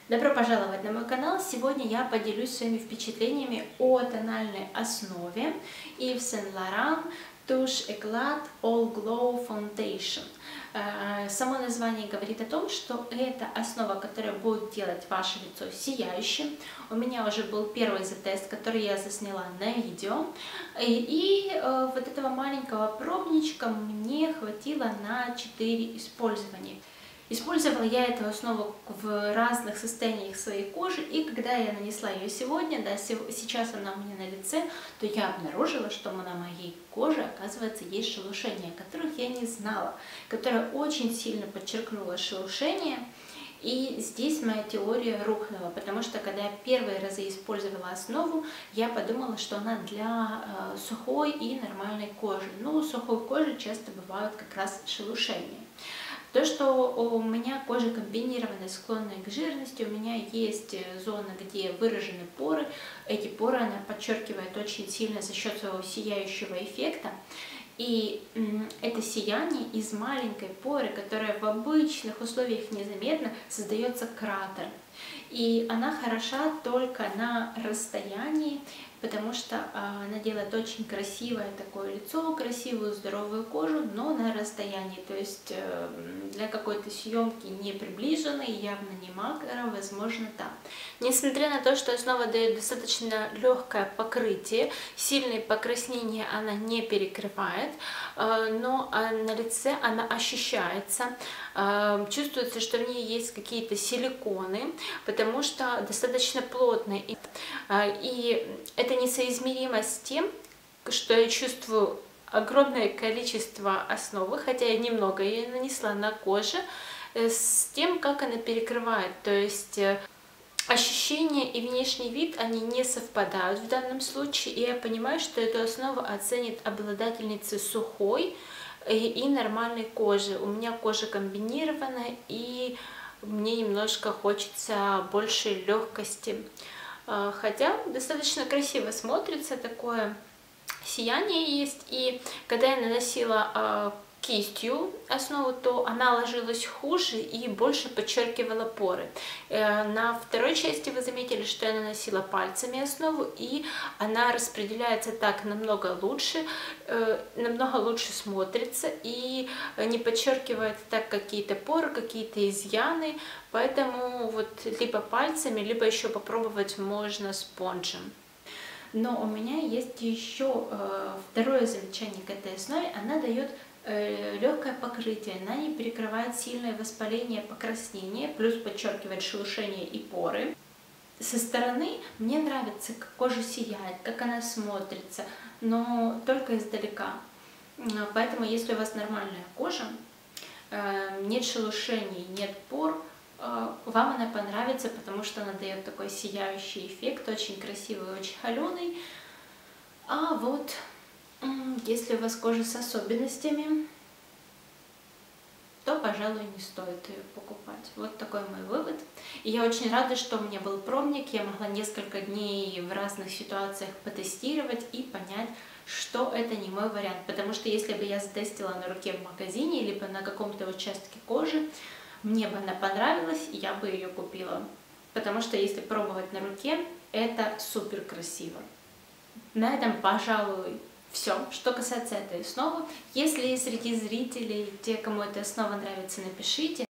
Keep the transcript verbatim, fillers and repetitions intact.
Добро пожаловать на мой канал! Сегодня я поделюсь своими впечатлениями о тональной основе Yves Saint Laurent Touche Éclat All Glow Foundation. Само название говорит о том, что это основа, которая будет делать ваше лицо сияющим. У меня уже был первый затест, который я засняла на видео. И, и вот этого маленького пробничка мне хватило на четыре использования. Использовала я эту основу в разных состояниях своей кожи, и когда я нанесла ее сегодня, да, сейчас она у меня на лице, то я обнаружила, что на моей коже, оказывается, есть шелушения, которых я не знала, которая очень сильно подчеркнула шелушение. И здесь моя теория рухнула, потому что когда я первые разы использовала основу, я подумала, что она для э, сухой и нормальной кожи. Но у сухой кожи часто бывают как раз шелушения. То, что у меня кожа комбинированная, склонная к жирности, у меня есть зона, где выражены поры. Эти поры она подчеркивает очень сильно за счет своего сияющего эффекта. И это сияние из маленькой поры, которая в обычных условиях незаметно, создается кратер. И она хороша только на расстоянии, потому что она делает очень красивое такое лицо, красивую здоровую кожу, но на расстоянии. То есть для какой-то съемки не приближенной, явно не макро, возможно, да. Несмотря на то, что основа дает достаточно легкое покрытие, сильные покраснения она не перекрывает, но на лице она ощущается. Чувствуется, что в ней есть какие-то силиконы, потому что достаточно плотные. И это несоизмеримо с тем, что я чувствую огромное количество основы, хотя я немного ее нанесла на коже, с тем, как она перекрывает. То есть ощущения и внешний вид, они не совпадают в данном случае, и я понимаю, что эту основу оценит обладательница сухой и нормальной кожи. У меня кожа комбинированная, и мне немножко хочется большей легкости. Хотя достаточно красиво смотрится, такое сияние есть. И когда я наносила кистью основу, то она ложилась хуже и больше подчеркивала поры. На второй части вы заметили, что я наносила пальцами основу, и она распределяется так намного лучше, намного лучше смотрится и не подчеркивает так какие-то поры, какие-то изъяны. Поэтому вот либо пальцами, либо еще попробовать можно спонжем. Но у меня есть еще второе замечание к этой основе. Она дает легкое покрытие, она не перекрывает сильное воспаление, покраснение, плюс подчеркивает шелушение и поры. Со стороны мне нравится, как кожа сияет, как она смотрится, но только издалека. Поэтому, если у вас нормальная кожа, нет шелушений, нет пор, вам она понравится, потому что она дает такой сияющий эффект, очень красивый, очень холеный. А вот если у вас кожа с особенностями, то, пожалуй, не стоит ее покупать. Вот такой мой вывод. И я очень рада, что у меня был пробник. Я могла несколько дней в разных ситуациях потестировать и понять, что это не мой вариант. Потому что если бы я затестила на руке в магазине, либо на каком-то участке кожи, мне бы она понравилась, и я бы ее купила. Потому что если пробовать на руке, это супер красиво. На этом, пожалуй, все, что касается этой основы. Если среди зрителей, те, кому эта основа нравится, напишите.